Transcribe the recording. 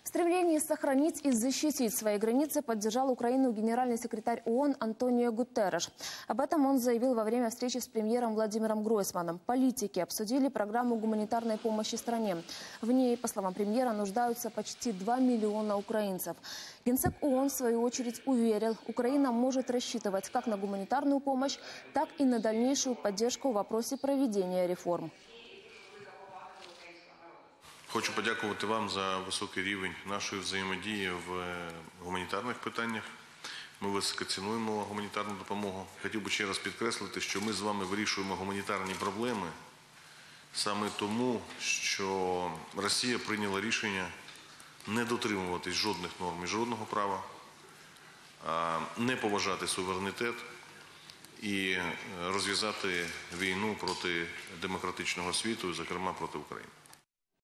В стремлении сохранить и защитить свои границы поддержал Украину генеральный секретарь ООН Антонио Гутерреш. Об этом он заявил во время встречи с премьером Владимиром Гройсманом. Политики обсудили программу гуманитарной помощи стране. В ней, по словам премьера, нуждаются почти 2 миллиона украинцев. Генсек ООН, в свою очередь, уверил, Украина может рассчитывать как на гуманитарную помощь, так и на дальнейшую поддержку в вопросе проведения реформ. Хочу подякувати вам за високий рівень нашої взаємодії в гуманітарних питаннях. Ми високо цінуємо гуманітарну допомогу. Хотів би ще раз підкреслити, що ми з вами вирішуємо гуманітарні проблеми саме тому, що Росія прийняла рішення не дотримуватись жодних норм міжнародного права, не поважати суверенітет і розв'язати війну проти демократичного світу, зокрема проти України.